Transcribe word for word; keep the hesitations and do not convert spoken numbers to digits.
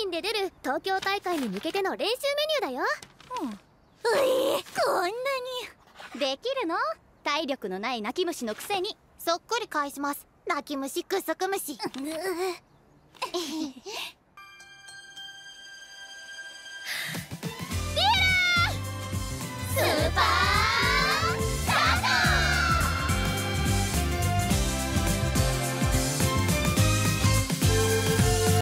人で出る東京大会に向けての練習メニューだよ。 うん。うえ、こんなにできるの？体力のない泣き虫のくせに。そっくり返します。泣き虫クソクムシ。